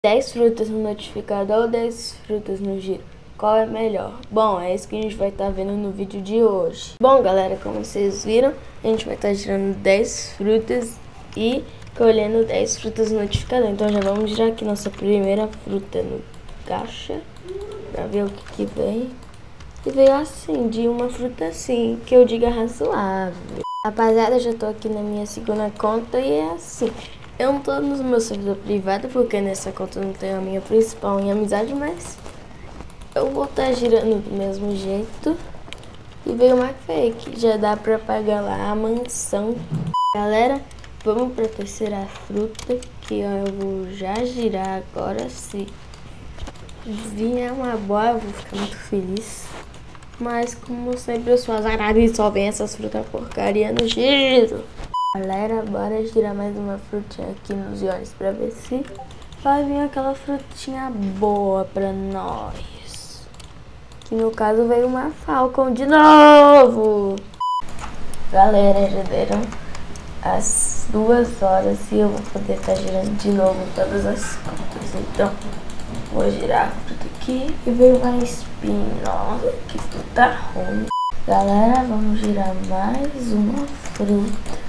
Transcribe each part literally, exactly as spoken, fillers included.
dez frutas no notificador ou dez frutas no giro? Qual é melhor? Bom, é isso que a gente vai estar tá vendo no vídeo de hoje. Bom, galera, como vocês viram, a gente vai estar tá girando dez frutas e colhendo dez frutas no notificador. Então já vamos girar aqui nossa primeira fruta no caixa pra ver o que que vem. E veio assim, de uma fruta assim, que eu diga razoável. Rapaziada, eu já tô aqui na minha segunda conta e é assim. Eu não tô no meu servidor privado, porque nessa conta eu não tenho a minha principal em amizade, mas eu vou estar tá girando do mesmo jeito. E veio uma fake, já dá pra pagar lá a mansão. Galera, vamos pra terceira fruta, que ó, eu vou já girar agora. Se vier uma boa, eu vou ficar muito feliz. Mas como sempre eu sou azarada e só vem essas frutas porcaria no giro. Galera, bora girar mais uma frutinha aqui nos olhos pra ver se vai vir aquela frutinha boa pra nós. Que no caso veio uma Falcon de novo. Galera, já deram as duas horas e eu vou poder estar girando de novo todas as contas. Então, vou girar a fruta aqui e veio uma espinha. Nossa, que fruta ruim. Galera, vamos girar mais uma fruta.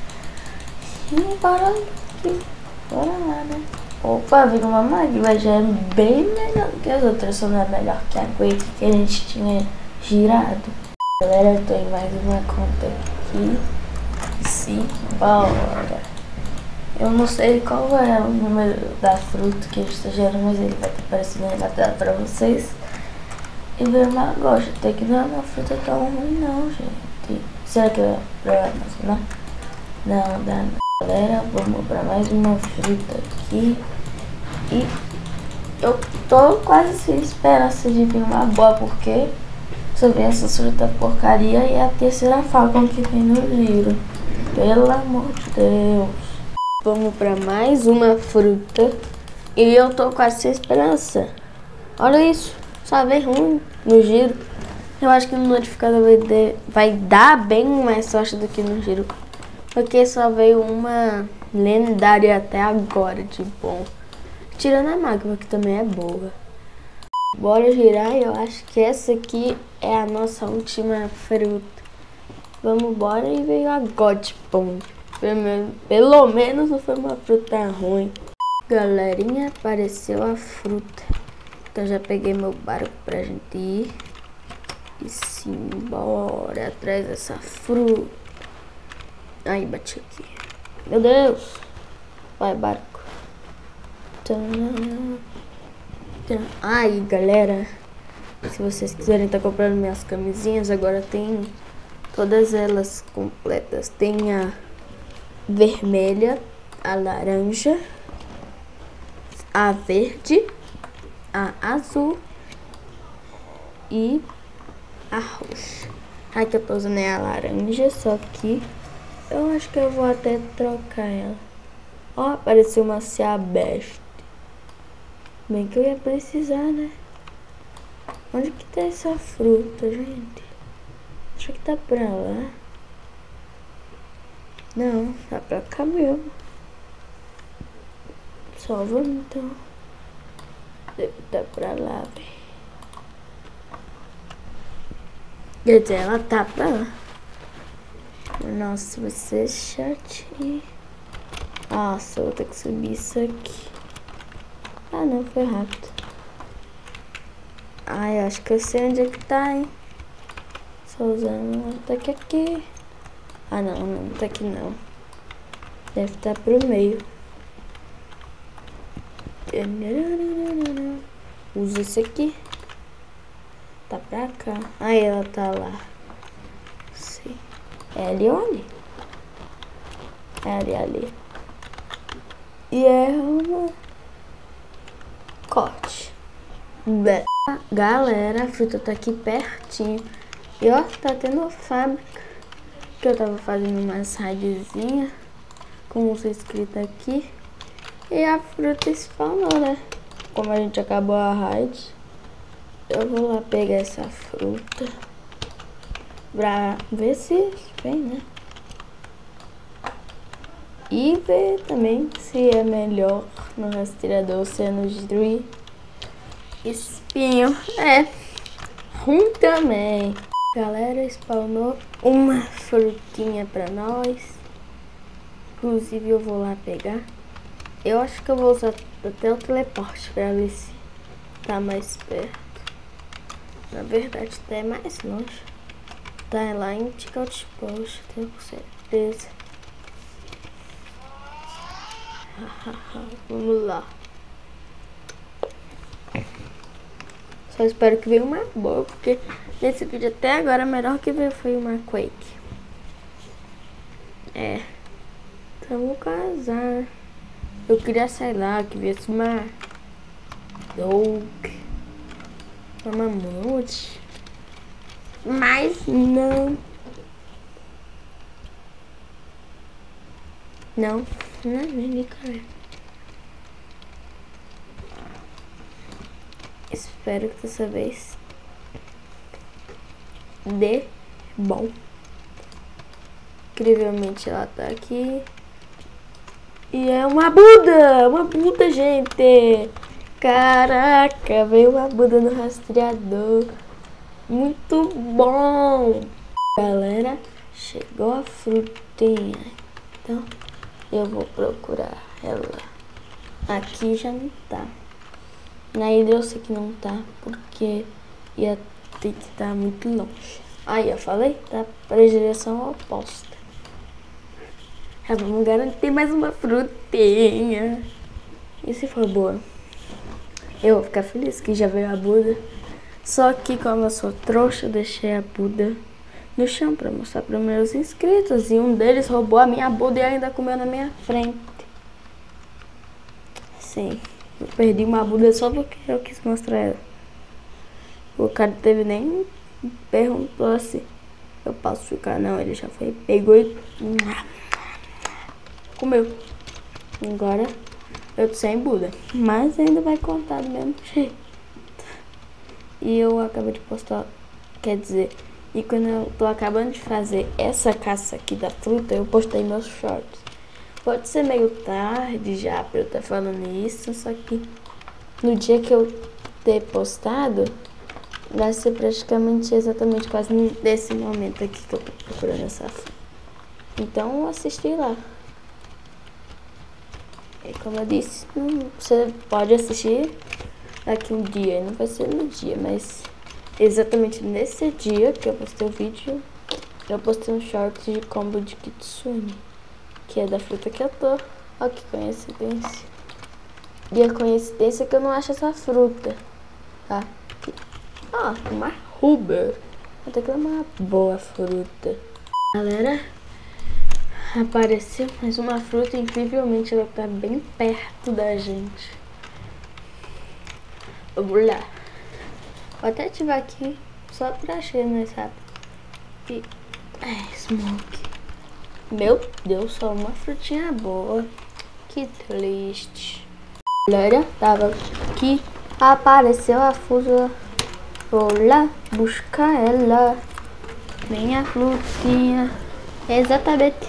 E bora aqui, bora lá, né? Opa, veio uma Magma, já é bem melhor do que as outras, só não é melhor que a Quake que a gente tinha girado. Galera, eu tô em mais uma conta aqui. Sim, bora. Eu não sei qual é o número da fruta que a gente tá gerando, mas ele vai estar aparecendo aí na tela pra vocês. E veio uma goja, até que não é uma fruta tão ruim não, gente. Será que é pra armazenar? Não, dá não. Galera, vamos para mais uma fruta aqui. E eu tô quase sem esperança de vir uma boa, porque só vem essa fruta porcaria e a terceira Falcon que tem no giro. Pelo amor de Deus. Vamos para mais uma fruta. E eu tô quase sem esperança. Olha isso, só vem ruim no giro. Eu acho que no notificador vai, de, vai dar bem mais sorte do que no giro. Porque só veio uma lendária até agora de bom. Tirando a Magma, que também é boa. Bora girar, eu acho que essa aqui é a nossa última fruta. Vamos embora e veio a God Bomb. Pelo menos não foi uma fruta ruim. Galerinha, apareceu a fruta. Então já peguei meu barco pra gente ir. E sim, bora atrás dessa fruta. Ai, bati aqui. Meu Deus. Vai, barco. Ai, galera. Se vocês quiserem estar tá comprando minhas camisinhas, agora tem todas elas completas. Tem a vermelha, a laranja, a verde, a azul e a roxa. A que eu tô usando é a laranja, só que eu acho que eu vou até trocar ela. Ó, apareceu uma Seabest. Bem que eu ia precisar, né? Onde que tá essa fruta, gente? Acho que tá pra lá. Não, tá pra cá mesmo. Só vamos então. Deve tá pra lá, velho. Quer dizer, ela tá pra lá. Nossa, vai ser chatinho. Nossa, eu vou ter que subir isso aqui. Ah, não, foi rápido. Ai, acho que eu sei onde é que tá, hein. Só usando. Tá aqui, aqui. Ah, não, não tá aqui não. Deve estar pro meio. Usa esse aqui. Tá pra cá. Aí ela tá lá. Sim. É ali ou ali? É ali, ali. E é uma corte. Be Galera, a fruta tá aqui pertinho. E ó, tá tendo fábrica. Que eu tava fazendo umas raidezinhas. Como tá escrito aqui. E a fruta spawnou, né? Como a gente acabou a raid, eu vou lá pegar essa fruta. Pra ver se vem, né? E ver também se é melhor no rastreador ou se é no Giri. Espinho, é ruim também. Galera, spawnou uma frutinha pra nós. Inclusive eu vou lá pegar. Eu acho que eu vou usar até o teleporte pra ver se tá mais perto. Na verdade tá mais longe. Tá lá em Ticket Post, tenho certeza. Vamos lá. Só espero que venha uma boa, porque nesse vídeo até agora a melhor que veio foi uma Quake. É. Então vou casar. Eu queria, sei lá, que viesse uma Doug, uma Mamute. Mas não. Não, não é nem cara. Espero que dessa vez dê bom. Incrivelmente ela tá aqui. E é uma Buda! Uma Buda, gente! Caraca, veio uma Buda no rastreador. Muito bom! Galera, chegou a frutinha. Então eu vou procurar ela. Aqui já não tá. Na ilha eu sei que não tá, porque ia ter que estar muito longe. Aí eu falei, tá para a direção oposta. Já vamos garantir mais uma frutinha. E se for boa? Eu vou ficar feliz que já veio a Buda. Só que como eu sou trouxa, eu deixei a Buda no chão para mostrar para meus inscritos. E um deles roubou a minha Buda e ainda comeu na minha frente. Sim, eu perdi uma Buda só porque eu quis mostrar ela. O cara teve nem perguntou se eu posso ficar. Não, ele já foi, pegou e comeu. Agora eu tô sem Buda, mas ainda vai contar do mesmo jeito. E eu acabei de postar, quer dizer, e quando eu tô acabando de fazer essa caça aqui da fruta, eu postei meus shorts. Pode ser meio tarde já pra eu estar falando isso, só que no dia que eu ter postado, vai ser praticamente exatamente quase nesse momento aqui que eu tô procurando essa fruta. Então assisti lá. E como eu disse, você pode assistir daqui um dia, não vai ser no dia, mas exatamente nesse dia que eu postei o vídeo, eu postei um short de combo de Kitsune, que é da fruta que eu tô. Olha que coincidência. E a coincidência é que eu não acho essa fruta, tá? Ah, uma Huber. Até que é uma boa fruta. Galera, apareceu mais uma fruta, incrivelmente ela tá bem perto da gente. Vamos lá. Vou até ativar aqui, só pra chegar mais rápido. E... Ai, smoke. Meu Deus, só uma frutinha boa. Que triste. Galera, tava aqui, apareceu a fruta. Vou lá buscar ela. Minha frutinha. Exatamente.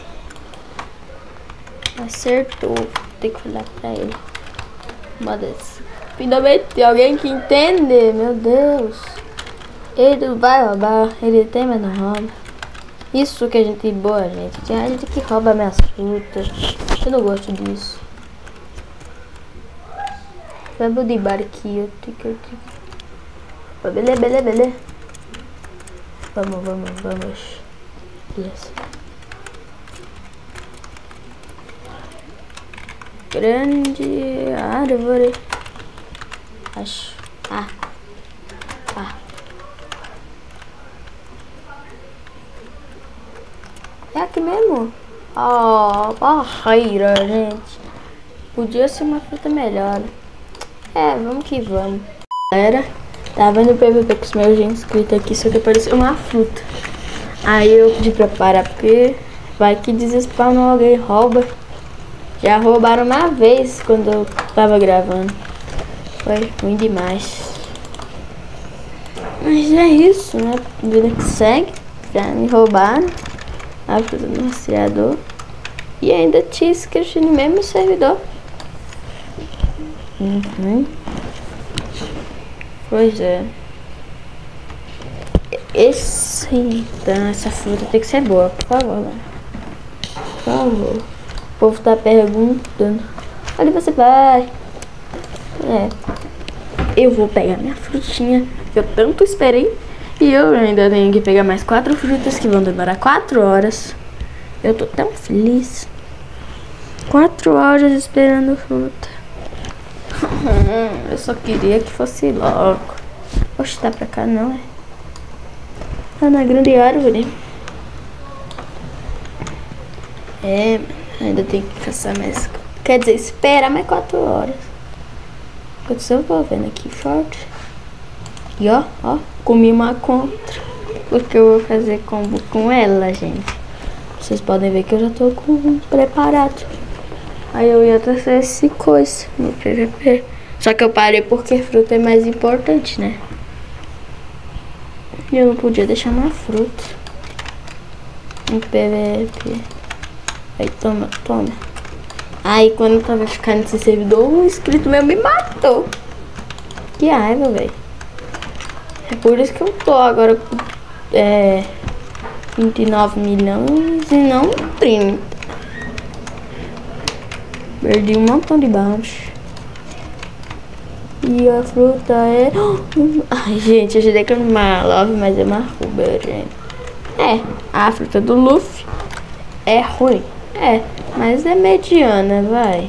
Acertou. Tem que olhar pra ele. Uma dessas. Finalmente tem alguém que entende. Meu Deus. Ele vai roubar. Ele tem, mas não rouba. Isso que é gente boa, gente. Tem gente que rouba minhas frutas. Eu não gosto disso. Vamos de barquinho. Beleza, beleza, beleza. Vamos, vamos, vamos. Yes. Grande árvore. Acho. Ah. Ah. É aqui mesmo? Oh, barreira, gente. Podia ser uma fruta melhor. É, vamos que vamos. Galera, tava no P V P com os meus inscritos aqui, só que apareceu uma fruta. Aí eu pedi pra parar, porque vai que desespawnou, alguém rouba. Já roubaram uma vez quando eu tava gravando. Foi ruim demais. Mas é isso, né? Vida que segue. Já me roubaram a fruta do rastreador. E ainda tinha inscrito no mesmo servidor. Uhum. Pois é. Esse, então, essa fruta tem que ser boa, por favor, né? Por favor. O povo tá perguntando. Onde você vai? É. Eu vou pegar minha frutinha, que eu tanto esperei. E eu ainda tenho que pegar mais quatro frutas que vão demorar quatro horas. Eu tô tão feliz. Quatro horas esperando fruta. Eu só queria que fosse logo. Oxe, tá pra cá não, é? Tá na grande árvore. É, ainda tem que caçar mais. Quer dizer, esperar mais quatro horas. Eu vou vendo aqui forte. E ó, ó, comi uma contra. Porque eu vou fazer combo com ela, gente. Vocês podem ver que eu já tô com um preparado. Aí eu ia trazer esse coisa no P V P. Só que eu parei porque fruta é mais importante, né? E eu não podia deixar uma fruta no P V P. Aí toma, toma. Aí quando eu tava ficando nesse servidor, um inscrito meu me matou. Que raiva, velho. É por isso que eu tô agora com é, vinte e nove milhões e não trinta. Perdi um montão de baixo. E a fruta é... Ai, gente, eu já dei que é uma love, mas é uma ruba, gente. É, a fruta do Luffy é ruim. É, mas é mediana, vai.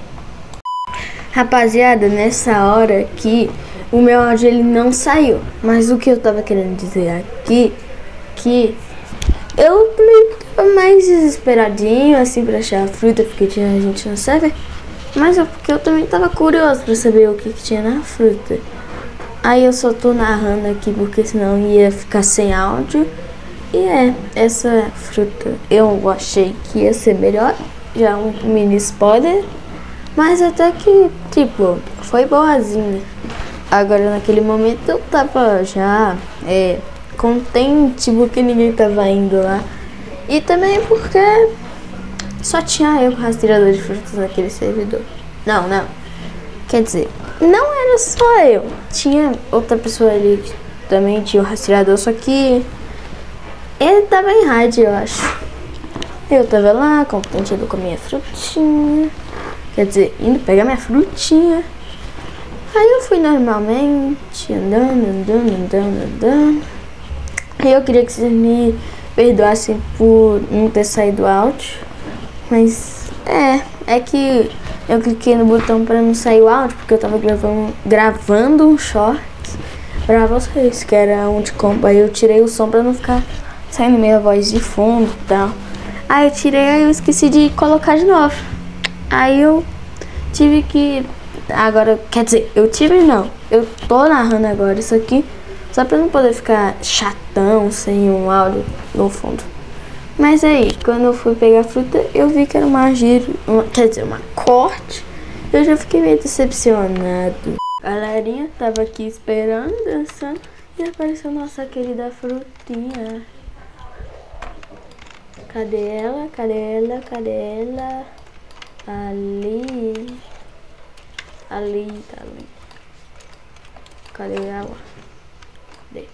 Rapaziada, nessa hora aqui, o meu áudio ele não saiu. Mas o que eu tava querendo dizer aqui, que eu meio que tava mais desesperadinho, assim, pra achar a fruta, porque tinha gente no server. Mas é porque eu também tava curioso pra saber o que, que tinha na fruta. Aí eu só tô narrando aqui, porque senão ia ficar sem áudio. E é, essa fruta eu achei que ia ser melhor. Já um mini spoiler. Mas até que, tipo, foi boazinha. Agora naquele momento eu tava já é, contente porque ninguém tava indo lá. E também porque só tinha eu rastreador de frutas naquele servidor. Não, não. Quer dizer, não era só eu. Tinha outra pessoa ali que também tinha o rastreador, só que ele tava em raid, eu acho. Eu tava lá, contente com a minha frutinha. Quer dizer, indo pegar minha frutinha. Aí eu fui normalmente, andando, andando, andando, andando. Aí eu queria que vocês me perdoassem por não ter saído áudio. Mas, é, é que eu cliquei no botão pra não sair o áudio, porque eu tava gravando, gravando um short pra vocês, que era um de combo. Aí eu tirei o som pra não ficar saindo minha voz de fundo e tal. Aí eu tirei, aí eu esqueci de colocar de novo. Aí eu tive que... Agora, quer dizer, eu tive não. Eu tô narrando agora isso aqui só pra não poder ficar chatão sem um áudio no fundo. Mas aí, quando eu fui pegar a fruta, eu vi que era uma giro, uma, quer dizer, uma corte. Eu já fiquei meio decepcionado. A galerinha tava aqui esperando, dançando, e apareceu nossa querida frutinha. Cadê ela? Cadê ela? Cadê ela? Ali. Ali, tá ali. Cadê ela? Cadê?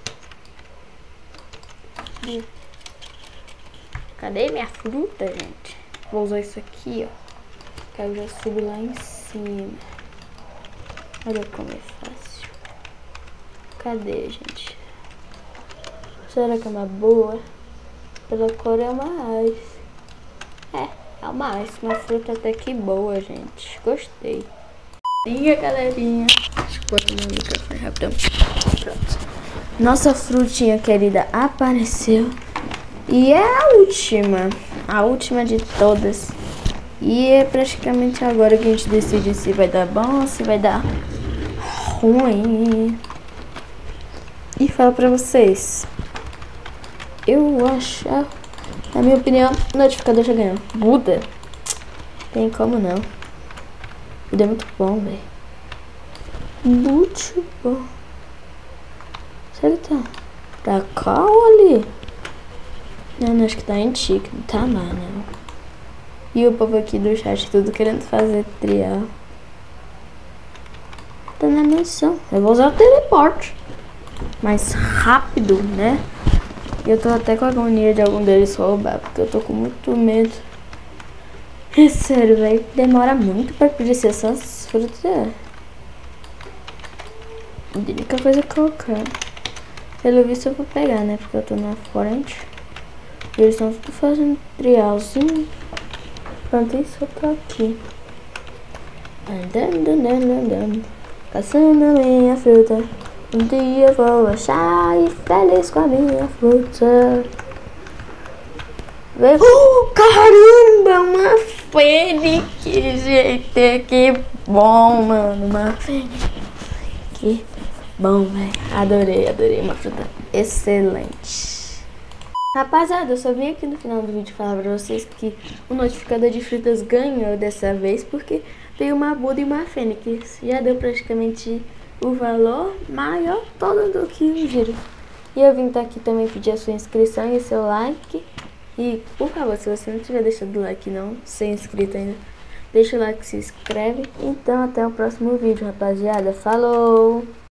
Cadê? Cadê minha fruta, gente? Vou usar isso aqui, ó. Que eu já subo lá em cima. Olha como é fácil. Cadê, gente? Será que é uma boa? Pela cor é uma ice. É, é uma ice. Uma fruta até que boa, gente. Gostei. Sim, galerinha. Deixa eu botar meu microfone rapidão. Pronto. Nossa frutinha querida apareceu. E é a última. A última de todas. E é praticamente agora que a gente decide se vai dar bom ou se vai dar ruim. E falo pra vocês. Eu acho, na minha opinião, o notificador já ganhou. Buda. Tem como não. Buda é muito bom, velho. Muito bom. Será que tá pra cá ou ali? Não, não, acho que tá antigo. Não tá lá, não. E o povo aqui do chat tudo querendo fazer trial. Tá na missão. Eu vou usar o teleporte. Mais rápido, né? E eu tô até com a agonia de algum deles roubar, porque eu tô com muito medo. É sério, velho. Demora muito pra pedir essas frutas. É. A única coisa que eu quero. Pelo visto eu vou pegar, né? Porque eu tô na frente. E eles estão tudo fazendo trialzinho. Enquanto isso eu tô aqui. Andando, andando, andando. Caçando a minha fruta. Um dia eu vou achar e feliz com a minha fruta. Oh, caramba, uma fênix, gente, que bom, mano, uma fênix. Que bom, velho, adorei, adorei, uma fruta excelente. Rapaziada, eu só vim aqui no final do vídeo falar pra vocês que o notificador de frutas ganhou dessa vez, porque veio uma Buda e uma fênix. Já deu praticamente o valor maior todo do que o giro. E eu vim aqui também pedir a sua inscrição e seu like. E, por favor, se você não tiver deixado o like não, ser inscrito ainda, deixa o like, se inscreve. Então, até o próximo vídeo, rapaziada. Falou!